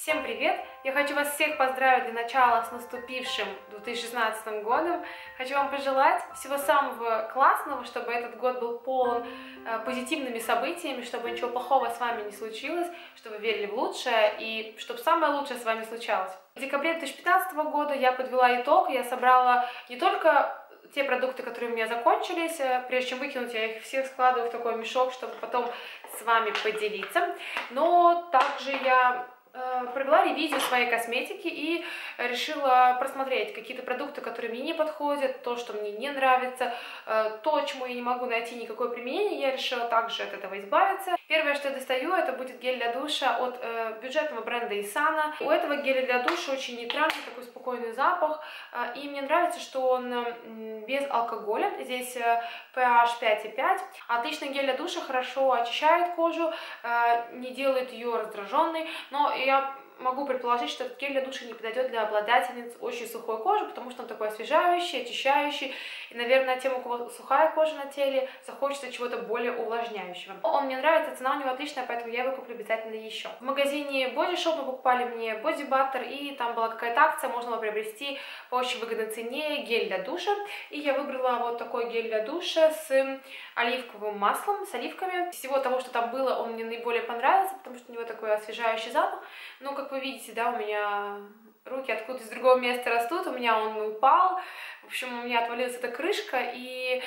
Всем привет! Я хочу вас всех поздравить для начала с наступившим 2016 годом. Хочу вам пожелать всего самого классного, чтобы этот год был полон позитивными событиями, чтобы ничего плохого с вами не случилось, чтобы вы верили в лучшее и чтобы самое лучшее с вами случалось. В декабре 2015 года я подвела итог, я собрала не только те продукты, которые у меня закончились, прежде чем выкинуть, я их всех складываю в такой мешок, чтобы потом с вами поделиться, но также я провела ревизию своей косметики и решила просмотреть какие-то продукты, которые мне не подходят, то, что мне не нравится, то, чему я не могу найти никакое применение, я решила также от этого избавиться. Первое, что я достаю, это будет гель для душа от бюджетного бренда Isana. У этого геля для душа очень нейтральный, такой спокойный запах, и мне нравится, что он без алкоголя, здесь pH 5,5. Отличный гель для душа, хорошо очищает кожу, не делает ее раздраженной, но я могу предположить, что этот гель для душа не подойдет для обладательниц очень сухой кожи, потому что он такой освежающий, очищающий. И, наверное, тем, у кого сухая кожа на теле, захочется чего-то более увлажняющего. Он мне нравится, цена у него отличная, поэтому я его куплю обязательно еще. В магазине Body Shop мы покупали мне Body Butter, и там была какая-то акция, можно было приобрести по очень выгодной цене гель для душа. И я выбрала вот такой гель для душа с оливковым маслом, с оливками. Всего того, что там было, он мне наиболее понравился, потому что у него такой освежающий запах. Но, как вы видите, да, у меня руки откуда-то из другого места растут, у меня он упал, в общем, у меня отвалилась эта крышка, и,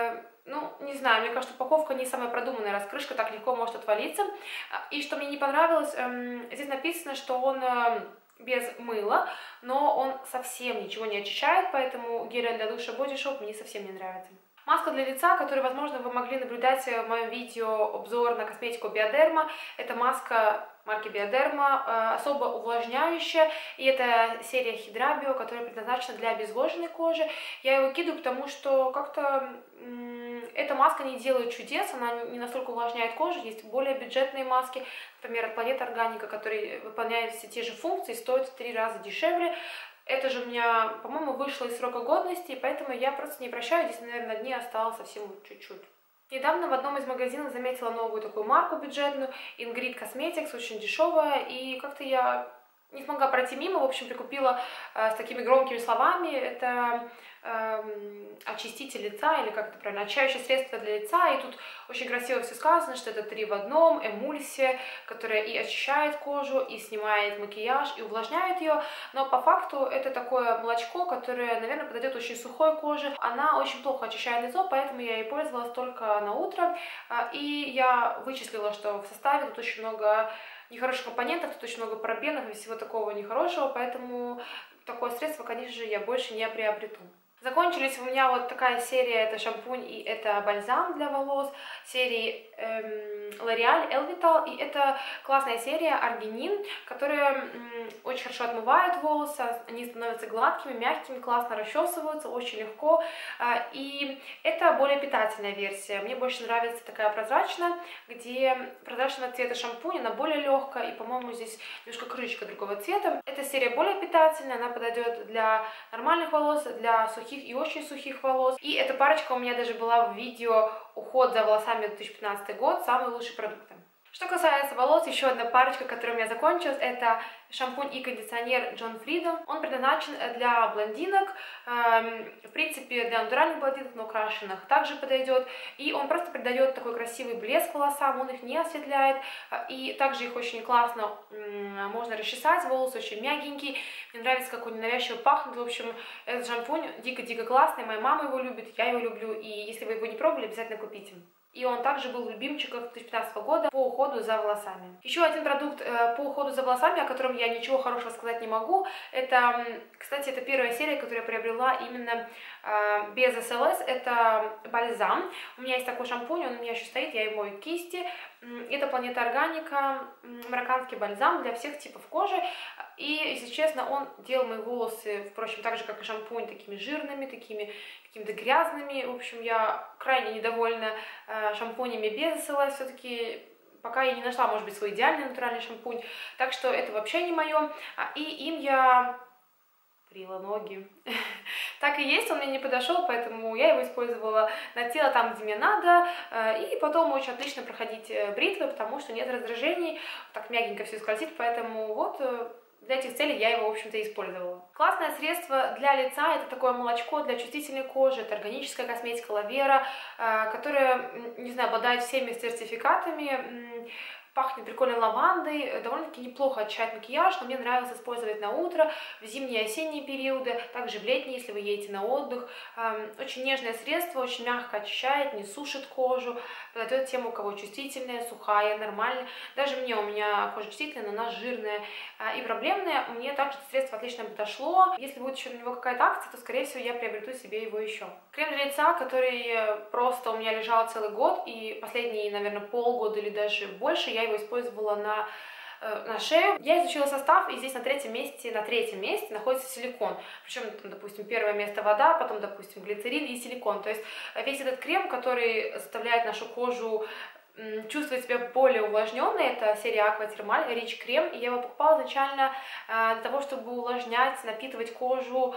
ну, не знаю, мне кажется, упаковка не самая продуманная, раз крышка так легко может отвалиться. И что мне не понравилось, здесь написано, что он без мыла, но он совсем ничего не очищает, поэтому гель для душа Body Shop мне совсем не нравится. Маска для лица, которую, возможно, вы могли наблюдать в моем видео обзор на косметику Bioderma. Это маска марки Bioderma, особо увлажняющая, и это серия Hydra Bio, которая предназначена для обезвоженной кожи. Я его кидаю, потому что как-то эта маска не делает чудес, она не настолько увлажняет кожу. Есть более бюджетные маски, например, от Planet Organica, которые выполняют все те же функции, стоят в 3 раза дешевле. Это же у меня, по-моему, вышло из срока годности, поэтому я просто не прощаю. Здесь, наверное, на дне осталось совсем чуть-чуть. Недавно в одном из магазинов заметила новую такую марку бюджетную, Ingrid Cosmetics, очень дешевая, и как-то я не смогла пройти мимо, в общем, прикупила с такими громкими словами. Это очиститель лица, или как это правильно, очищающее средство для лица, и тут очень красиво все сказано, что это 3 в 1, эмульсия, которая и очищает кожу, и снимает макияж, и увлажняет ее, но по факту это такое молочко, которое, наверное, подойдет очень сухой коже. Она очень плохо очищает лицо, поэтому я ей пользовалась только на утро, и я вычислила, что в составе тут очень много нехороших компонентов, тут очень много парабенов и всего такого нехорошего, поэтому такое средство, конечно же, я больше не приобрету. Закончились у меня вот такая серия, это шампунь и это бальзам для волос серии L'Oréal Elvital, и это классная серия аргинин, которая очень хорошо отмывает волосы, они становятся гладкими, мягкими, классно расчесываются, очень легко, и это более питательная версия. Мне больше нравится такая прозрачная, где прозрачного цвета шампунь, она более легкая, и, по-моему, здесь немножко крышечка другого цвета. Эта серия более питательная, она подойдет для нормальных волос, для сухих и очень сухих волос. И эта парочка у меня даже была в видео «Уход за волосами 2015 год. Самые лучшие продукты». Что касается волос, еще одна парочка, которая у меня закончилась, это шампунь и кондиционер John Frieda. Он предназначен для блондинок, в принципе, для натуральных блондинок, но крашеных также подойдет. И он просто придает такой красивый блеск волосам, он их не осветляет. И также их очень классно можно расчесать, волосы очень мягенькие. Мне нравится, как он ненавязчиво пахнет. В общем, этот шампунь дико-дико классный, моя мама его любит, я его люблю. И если вы его не пробовали, обязательно купите. И он также был в любимчиках 2015 года по уходу за волосами. Еще один продукт по уходу за волосами, о котором я ничего хорошего сказать не могу. Это, кстати, это первая серия, которую я приобрела именно без СЛС. Это бальзам. У меня есть такой шампунь, он у меня еще стоит, я его мою кисти. Это Planet Organica, марокканский бальзам для всех типов кожи. И, если честно, он делал мои волосы, впрочем, так же, как и шампунь, такими жирными, такими какими-то грязными. В общем, я крайне недовольна шампунями без СЛС. Все-таки пока я не нашла, может быть, свой идеальный натуральный шампунь. Так что это вообще не мое. И им я брила ноги. Так и есть, он мне не подошел, поэтому я его использовала на тело там, где мне надо, и потом очень отлично проходить бритвы, потому что нет раздражений, так мягенько все скользит, поэтому вот для этих целей я его, в общем-то, использовала. Классное средство для лица — это такое молочко для чувствительной кожи, это органическая косметика Lavera, которая, не знаю, обладает всеми сертификатами. Пахнет прикольной лавандой, довольно-таки неплохо очищает макияж, но мне нравилось использовать на утро, в зимние и осенние периоды, также в летние, если вы едете на отдых. Очень нежное средство, очень мягко очищает, не сушит кожу, подойдет тем, у кого чувствительная, сухая, нормальная. Даже мне, у меня кожа чувствительная, но она жирная и проблемная, мне также это средство отлично подошло. Если будет еще на него какая-то акция, то, скорее всего, я приобрету себе его еще. Крем для лица, который просто у меня лежал целый год, и последние, наверное, полгода или даже больше я его использовала на шею. Я изучила состав, и здесь на третьем месте находится силикон. Причем, допустим, первое место вода, потом, допустим, глицерин и силикон. То есть весь этот крем, который заставляет нашу кожу чувствовать себя более увлажненной, это серия Aqua Thermal Rich крем, и я его покупала изначально для того, чтобы увлажнять, напитывать кожу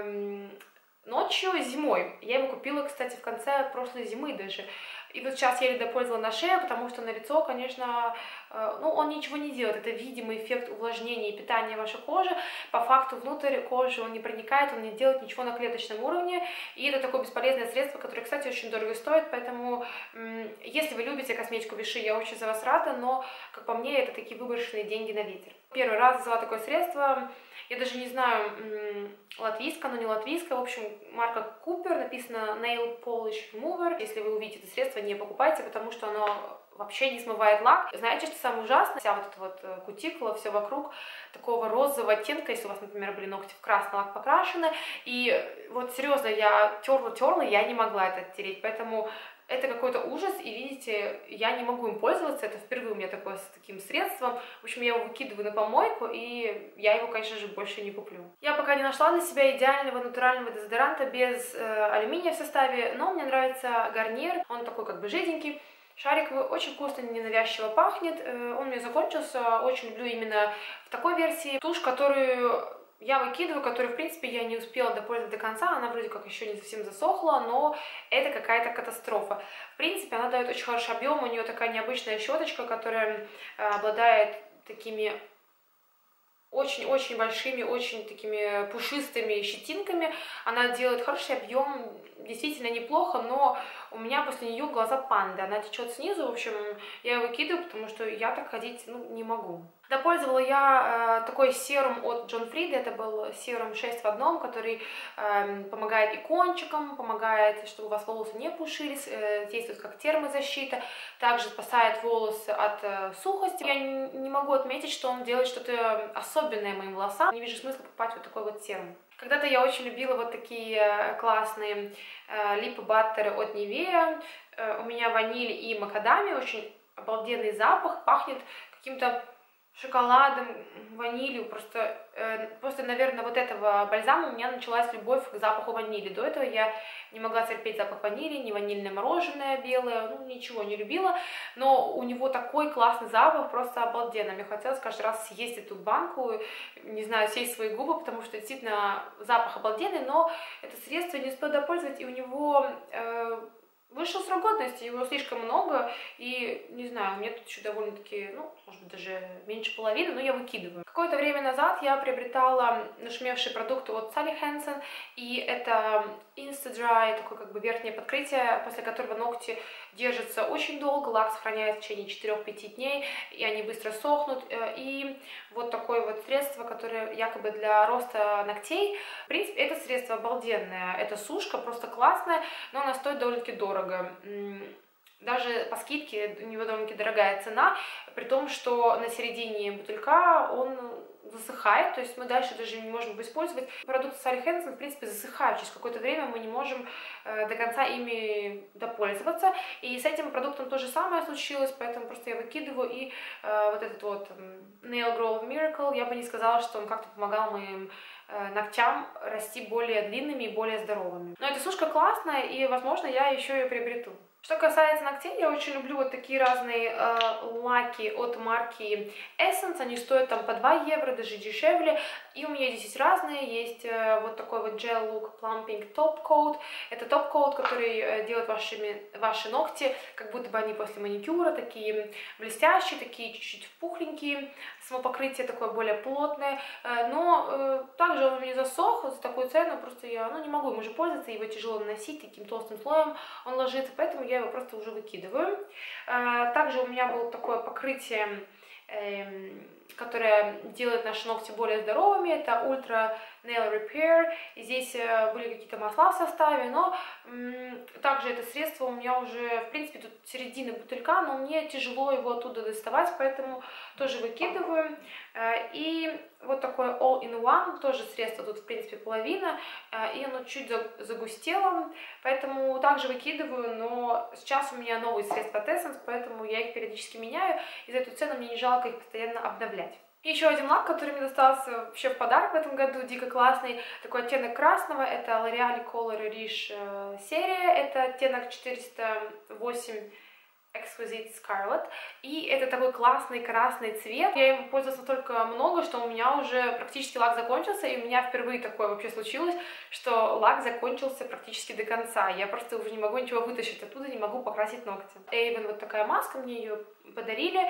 ночью, зимой. Я его купила, кстати, в конце прошлой зимы даже. И вот сейчас я еле допользовала на шею, потому что на лицо, конечно, ну, он ничего не делает. Это видимый эффект увлажнения и питания вашей кожи. По факту внутрь кожи он не проникает, он не делает ничего на клеточном уровне. И это такое бесполезное средство, которое, кстати, очень дорого стоит. Поэтому, если вы любите косметику Vichy, я очень за вас рада, но, как по мне, это такие выброшенные деньги на ветер. Первый раз взяла такое средство. Я даже не знаю, латвийское, но не латвийское. В общем, марка Cooper, написано Nail Polish Remover. Если вы увидите это средство, не покупайте, потому что оно вообще не смывает лак. Знаете, что самое ужасное? Вся вот эта вот кутикула, все вокруг такого розового оттенка, если у вас, например, были ногти в красный лак покрашены. И вот серьезно, я терла, я не могла это оттереть, поэтому это какой-то ужас, и видите, я не могу им пользоваться, это впервые у меня такое с таким средством. В общем, я его выкидываю на помойку, и я его, конечно же, больше не куплю. Я пока не нашла для себя идеального натурального дезодоранта без алюминия в составе, но мне нравится Garnier, он такой как бы жиденький, шариковый, очень вкусно, ненавязчиво пахнет, он у меня закончился, очень люблю именно в такой версии. Тушь, которую я выкидываю, которую, в принципе, я не успела допользовать до конца, она вроде как еще не совсем засохла, но это какая-то катастрофа. В принципе, она дает очень хороший объем, у нее такая необычная щеточка, которая обладает такими очень-очень большими, очень такими пушистыми щетинками. Она делает хороший объем, действительно неплохо, но у меня после нее глаза панды. Она течет снизу, в общем, я ее выкидываю, потому что я так ходить не могу. Допользовала я такой серум от John Frieda, это был серум 6 в 1, который помогает и кончикам, помогает, чтобы у вас волосы не пушились, действует как термозащита, также спасает волосы от сухости. Я не могу отметить, что он делает что-то особенное моим волосам, не вижу смысла покупать вот такой вот серум. Когда-то я очень любила вот такие классные лип-баттеры от Nivea, у меня ваниль и макадамия, очень обалденный запах, пахнет каким-то шоколадом, ванилью, после, наверное, вот этого бальзама у меня началась любовь к запаху ванили. До этого я не могла терпеть запах ванили, ни ванильное мороженое белое, ну, ничего не любила, но у него такой классный запах, просто обалденно. Мне хотелось каждый раз съесть эту банку, не знаю, съесть свои губы, потому что действительно запах обалденный, но это средство не успела допользовать, и у него вышел срок годности, его слишком много, и, не знаю, у меня тут еще довольно-таки, ну, может быть, даже меньше половины, но я выкидываю. Какое-то время назад я приобретала нашумевшие продукты от Sally Hansen, и это Insta-Dry, такое как бы верхнее покрытие, после которого ногти держатся очень долго, лак сохраняется в течение 4-5 дней, и они быстро сохнут, и вот такое вот средство, которое якобы для роста ногтей. В принципе, это средство обалденное, это сушка, просто классная, но она стоит довольно-таки дорого. Даже по скидке у него довольно-таки дорогая цена, при том, что на середине бутылька он засыхает, то есть мы дальше даже не можем его использовать. Продукты Sally Hansen, в принципе, засыхают, через какое-то время мы не можем до конца ими допользоваться, и с этим продуктом то же самое случилось, поэтому просто я выкидываю, и вот этот вот Nail Grow Miracle, я бы не сказала, что он как-то помогал моим ногтям расти более длинными и более здоровыми. Но эта сушка классная, и, возможно, я еще ее приобрету. Что касается ногтей, я очень люблю вот такие разные лаки от марки Essence. Они стоят там по 2 евро, даже дешевле. И у меня здесь есть разные. Есть вот такой вот Gel Look Plumping Top Coat. Это топ-коут, который делает ваши ногти, как будто бы они после маникюра, такие блестящие, такие чуть-чуть пухленькие. Само покрытие такое более плотное. Но также он у меня засох за такую цену. Просто я не могу им уже пользоваться, его тяжело наносить, таким толстым слоем он ложится, поэтому я его просто уже выкидываю. Также у меня было такое покрытие, которое делает наши ногти более здоровыми. Это Ultra Nail Repair. И здесь были какие-то масла в составе, но также это средство у меня уже, в принципе, тут середина бутылька, но мне тяжело его оттуда доставать, поэтому тоже выкидываю. И вот такое All-in-One, тоже средство, тут, в принципе, половина, и оно чуть загустело, поэтому также выкидываю, но сейчас у меня новые средства от Essence, поэтому я их периодически меняю, и за эту цену мне не жалко их постоянно обновлять. И еще один лак, который мне достался вообще в подарок в этом году, дико классный, такой оттенок красного, это L'Oréal Color Riche серия, это оттенок 408 Exquisite Scarlet, и это такой классный красный цвет. Я им пользовалась настолько много, что у меня уже практически лак закончился, и у меня впервые такое вообще случилось, что лак закончился практически до конца. Я просто уже не могу ничего вытащить оттуда, не могу покрасить ногти. Avon вот такая маска, мне ее подарили,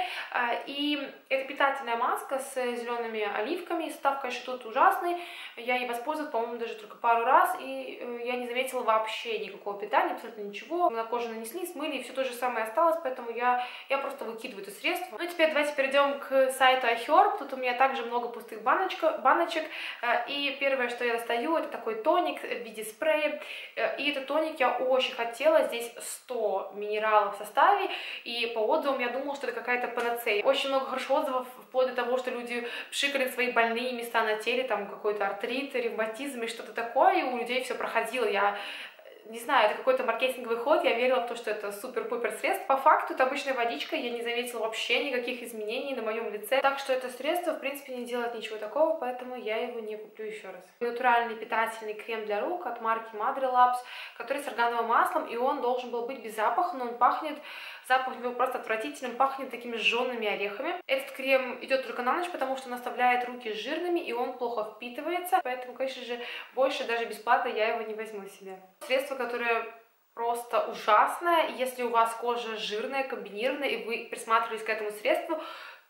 и это питательная маска с зелеными оливками, состав, конечно, тут ужасный, я ей воспользовалась, по-моему, даже только пару раз, и я не заметила вообще никакого питания, абсолютно ничего, на кожу нанесли, смыли, и все то же самое осталось, поэтому я просто выкидываю это средство. Ну и теперь давайте перейдем к сайту iHerb, тут у меня также много пустых баночек, и первое, что я достаю, это такой тоник в виде спрея, и этот тоник я очень хотела, здесь 100 минералов в составе, и по отзывам я думала, что это какая-то панацея. Очень много хороших отзывов, вплоть до того, что люди пшикали свои больные места на теле, там какой-то артрит, ревматизм и что-то такое, и у людей все проходило. Я не знаю, это какой-то маркетинговый ход, я верила в то, что это супер-пупер средство. По факту это обычная водичка, я не заметила вообще никаких изменений на моем лице. Так что это средство, в принципе, не делает ничего такого, поэтому я его не куплю еще раз. Натуральный питательный крем для рук от марки Madre Labs, который с органовым маслом, и он должен был быть без запаха, но он пахнет, запах у него просто отвратительным, пахнет такими жжеными орехами. Этот крем идет только на ночь, потому что он оставляет руки жирными, и он плохо впитывается, поэтому, конечно же, больше даже бесплатно я его не возьму себе. Средство, которое просто ужасное. Если у вас кожа жирная, комбинированная, и вы присматривались к этому средству,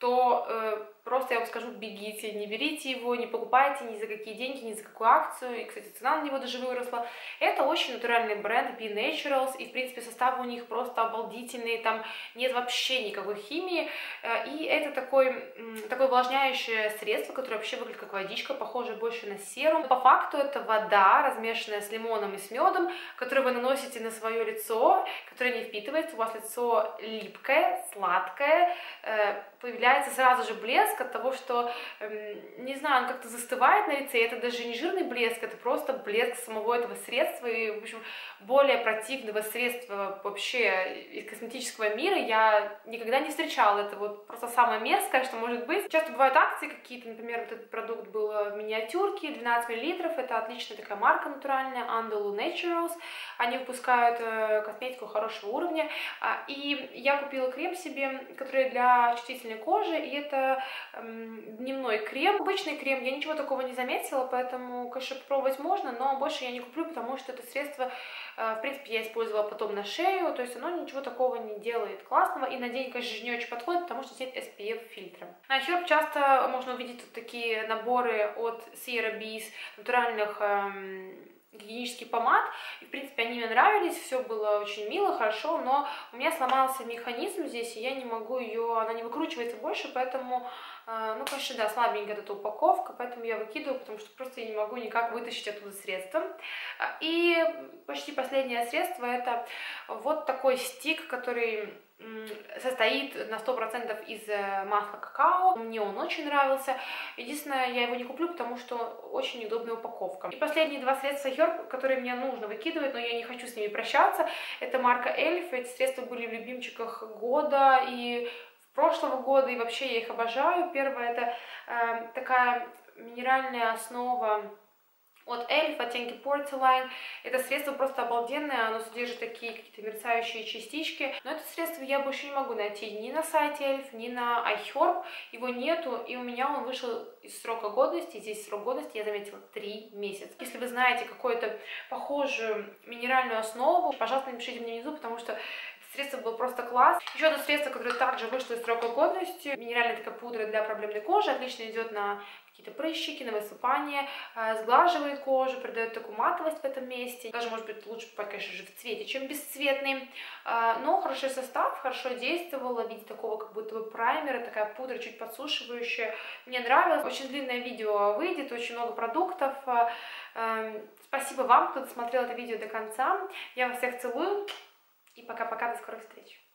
то просто я вам скажу, бегите, не берите его, не покупайте ни за какие деньги, ни за какую акцию. И, кстати, цена на него даже выросла. Это очень натуральный бренд Be Naturals, и, в принципе, составы у них просто обалдительные, там нет вообще никакой химии. И это такое увлажняющее средство, которое вообще выглядит как водичка, похоже больше на серум. По факту это вода, размешанная с лимоном и с медом, которую вы наносите на свое лицо, которое не впитывается, у вас лицо липкое, сладкое, появляется сразу же блеск от того, что, не знаю, он как-то застывает на лице, и это даже не жирный блеск, это просто блеск самого этого средства, и, в общем, более противного средства вообще из косметического мира я никогда не встречала, это вот просто самое мерзкое, что может быть. Часто бывают акции какие-то, например, вот этот продукт был в миниатюрке, 12 мл, это отличная такая марка натуральная, Andalou Naturals, они выпускают косметику хорошего уровня, и я купила крем себе, который для чувствительной кожи, и это дневной крем. Обычный крем, я ничего такого не заметила, поэтому, конечно, попробовать можно, но больше я не куплю, потому что это средство, в принципе, я использовала потом на шею, то есть оно ничего такого не делает классного, и на день, конечно же, не очень подходит, потому что здесь SPF фильтра. На iHerb часто можно увидеть вот такие наборы от Sierra Bees, натуральных гигиенических помад, и, в принципе, они мне нравились, все было очень мило, хорошо, но у меня сломался механизм здесь, и я не могу ее, она не выкручивается больше, поэтому, ну, конечно, да, слабенькая эта упаковка, поэтому я выкидываю, потому что просто я не могу никак вытащить оттуда средство. И почти последнее средство, это вот такой стик, который состоит на 100% из масла какао. Мне он очень нравился. Единственное, я его не куплю, потому что очень неудобная упаковка. И последние два средства iHerb, которые мне нужно выкидывать, но я не хочу с ними прощаться, это марка Elf. Эти средства были в любимчиках года и прошлого года, и вообще я их обожаю. Первое — это такая минеральная основа от Эльф, оттенки Porcelain. Это средство просто обалденное, оно содержит такие какие-то мерцающие частички. Но это средство я больше не могу найти ни на сайте Эльф, ни на iHerb. Его нету, и у меня он вышел из срока годности. Здесь срок годности, я заметила, 3 месяца. Если вы знаете какую-то похожую минеральную основу, пожалуйста, напишите мне внизу, потому что средство было просто класс. Еще одно средство, которое также вышло из срока годности. Минеральная такая пудра для проблемной кожи. Отлично идет на какие-то прыщики, на высыпание, сглаживает кожу, придает такую матовость в этом месте. Даже, может быть, лучше покупать, конечно же, в цвете, чем бесцветный. Но хороший состав, хорошо действовало в виде такого как будто бы праймера, такая пудра чуть подсушивающая. Мне нравилось. Очень длинное видео выйдет, очень много продуктов. Спасибо вам, кто досмотрел это видео до конца. Я вас всех целую. И пока-пока, до скорой встречи.